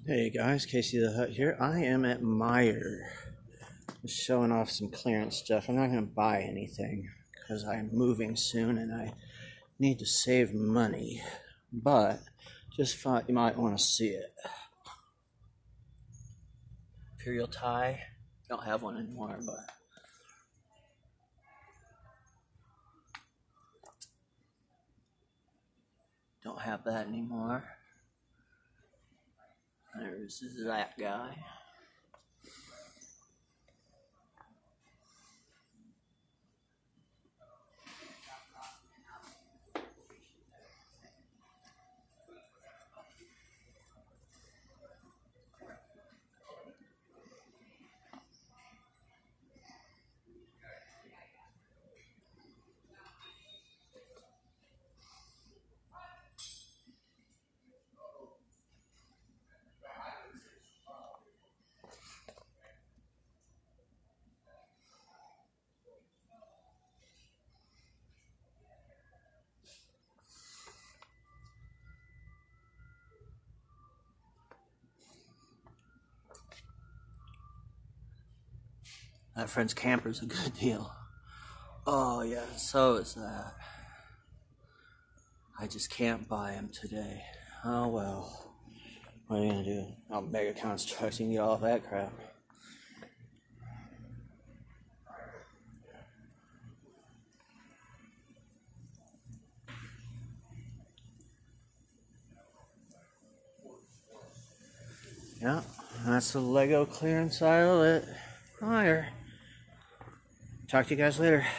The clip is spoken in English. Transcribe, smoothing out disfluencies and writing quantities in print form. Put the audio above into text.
Hey guys, Casey the Hut here. I am at Meijer, just showing off some clearance stuff. I'm not going to buy anything because I'm moving soon and I need to save money, but just thought you might want to see it. Imperial tie. Don't have one anymore, but don't have that anymore. There's that guy. That friend's camper's a good deal. Oh yeah, so is that. I just can't buy them today. Oh well. What are you gonna do? I'll beg accounts trucks, you can get all that crap. Yeah, that's the Lego clearance aisle at Meijer. Talk to you guys later.